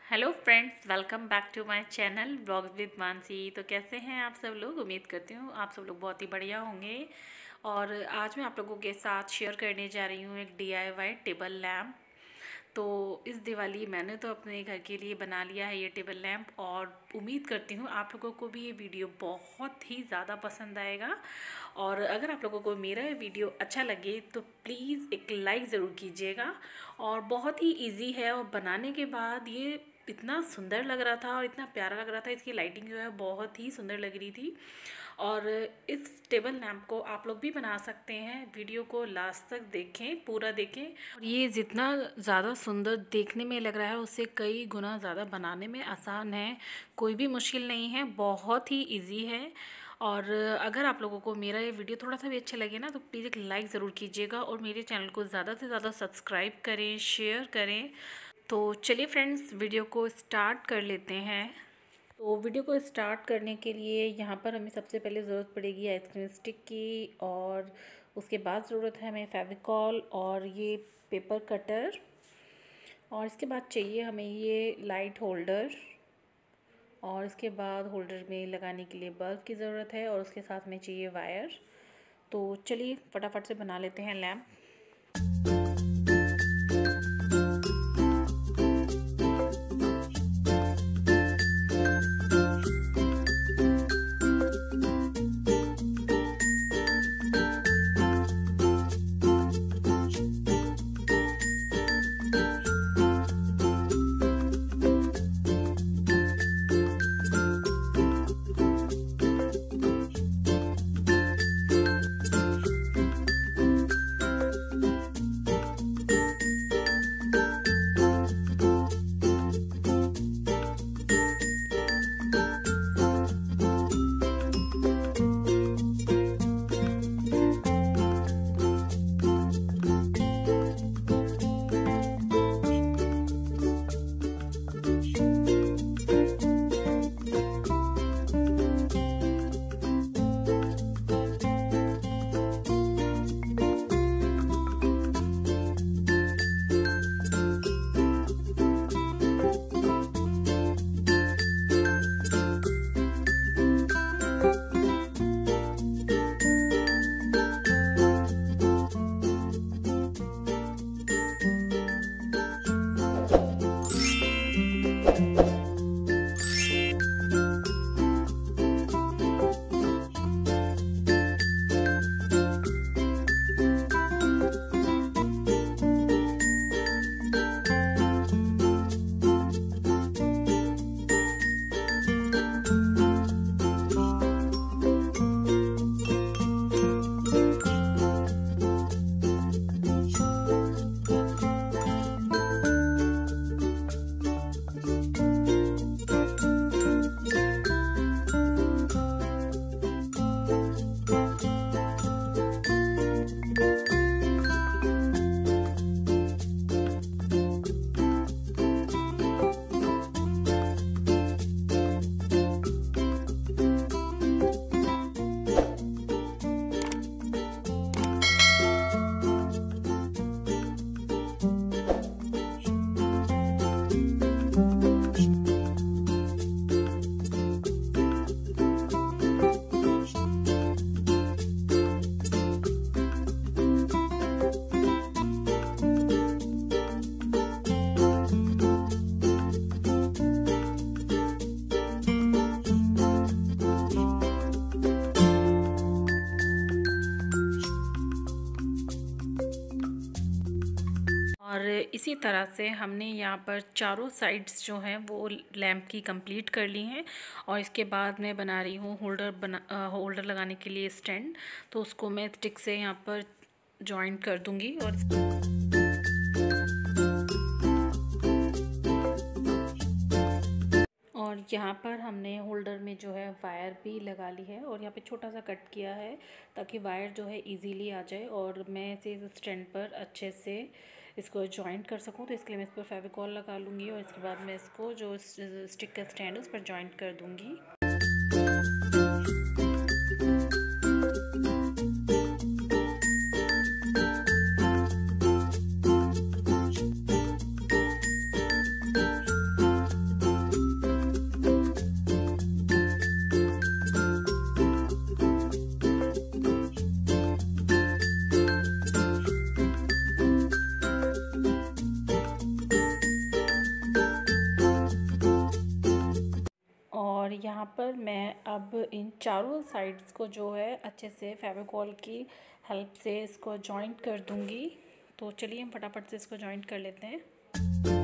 Hello friends, welcome back to my channel blogs with Mansi. तो कैसे हैं आप सब लोग? उम्मीद करती हूँ आप सब लोग बहुत ही बढ़िया होंगे। और आज मैं आप लोगों के साथ शेयर करने जा रही हूँ एक DIY टेबल लैम्प। तो इस दिवाली मैंने तो अपने घर के लिए बना लिया है ये टेबल लैम्प, और उम्मीद करती हूँ आप लोगों को भी ये वीडियो बहुत ही ज़्यादा पसंद आएगा। और अगर आप लोगों को मेरा ये वीडियो अच्छा लगे तो प्लीज़ एक लाइक ज़रूर कीजिएगा। और बहुत ही इजी है, और बनाने के बाद ये इतना सुंदर लग रहा था और इतना प्यारा लग रहा था। इसकी लाइटिंग जो है बहुत ही सुंदर लग रही थी। और इस टेबल लैम्प को आप लोग भी बना सकते हैं। वीडियो को लास्ट तक देखें, पूरा देखें। और ये जितना ज़्यादा सुंदर देखने में लग रहा है उससे कई गुना ज़्यादा बनाने में आसान है। कोई भी मुश्किल नहीं है, बहुत ही ईजी है। और अगर आप लोगों को मेरा ये वीडियो थोड़ा सा भी अच्छा लगे ना तो प्लीज़ एक लाइक ज़रूर कीजिएगा, और मेरे चैनल को ज़्यादा से ज़्यादा सब्सक्राइब करें, शेयर करें। तो चलिए फ्रेंड्स, वीडियो को स्टार्ट कर लेते हैं। तो वीडियो को स्टार्ट करने के लिए यहाँ पर हमें सबसे पहले ज़रूरत पड़ेगी आइसक्रीम स्टिक की, और उसके बाद ज़रूरत है हमें फेविकॉल और ये पेपर कटर, और इसके बाद चाहिए हमें ये लाइट होल्डर, और इसके बाद होल्डर में लगाने के लिए बल्ब की ज़रूरत है, और उसके साथ में चाहिए वायर। तो चलिए फटाफट से बना लेते हैं लैम्प। और इसी तरह से हमने यहाँ पर चारों साइड्स जो हैं वो लैम्प की कंप्लीट कर ली हैं। और इसके बाद मैं बना रही हूँ होल्डर लगाने के लिए स्टैंड। तो उसको मैं स्टिक से यहाँ पर जॉइंट कर दूँगी। और यहाँ पर हमने होल्डर में जो है वायर भी लगा ली है, और यहाँ पे छोटा सा कट किया है ताकि वायर जो है इजीली आ जाए और मैं इसे इस स्टैंड पर अच्छे से इसको जॉइंट कर सकूँ। तो इसके लिए मैं इस पर फेविकॉल लगा लूँगी, और इसके बाद मैं इसको जो स्टिक का स्टैंड है उस पर जॉइंट कर दूँगी। यहाँ पर मैं अब इन चारों साइड्स को जो है अच्छे से फेविकॉल की हेल्प से इसको जॉइंट कर दूँगी। तो चलिए हम फटाफट से इसको जॉइंट कर लेते हैं।